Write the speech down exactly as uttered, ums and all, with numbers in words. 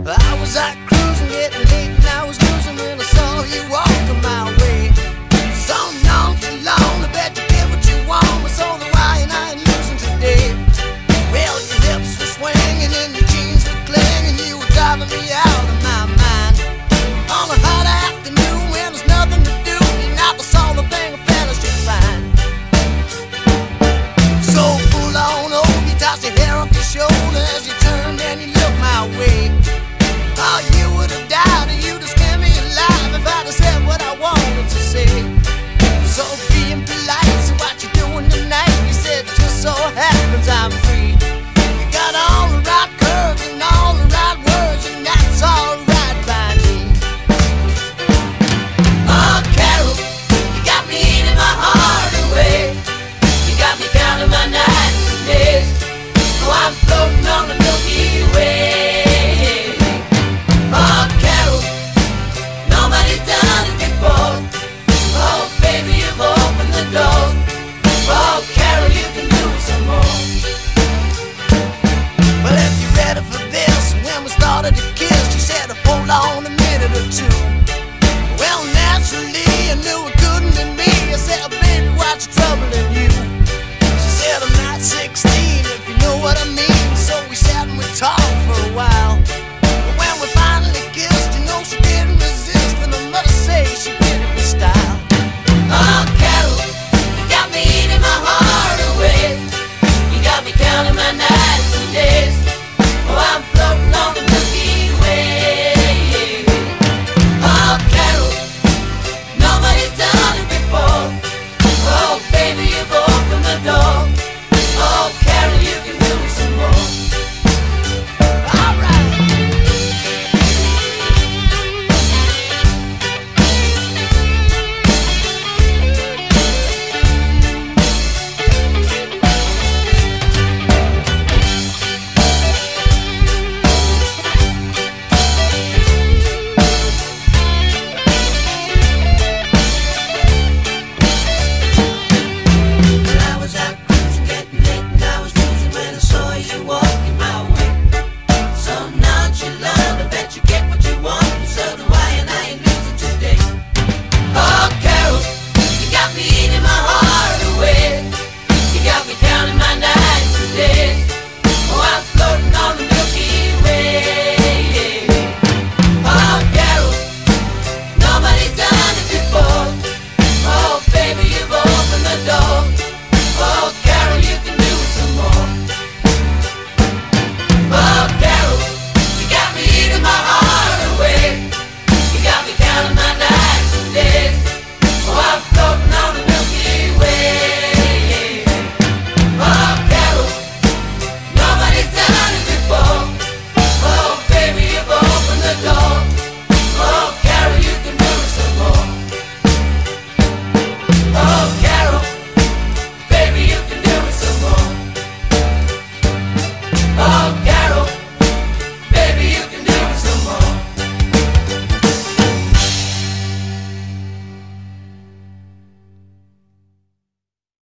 I was out cruising, getting late, and I was losing when I saw you walking my way. So nonchalant, I bet you get what you want. I saw the why and I ain't losing today. Well, your hips were swinging and your jeans were clinging, you were driving me out.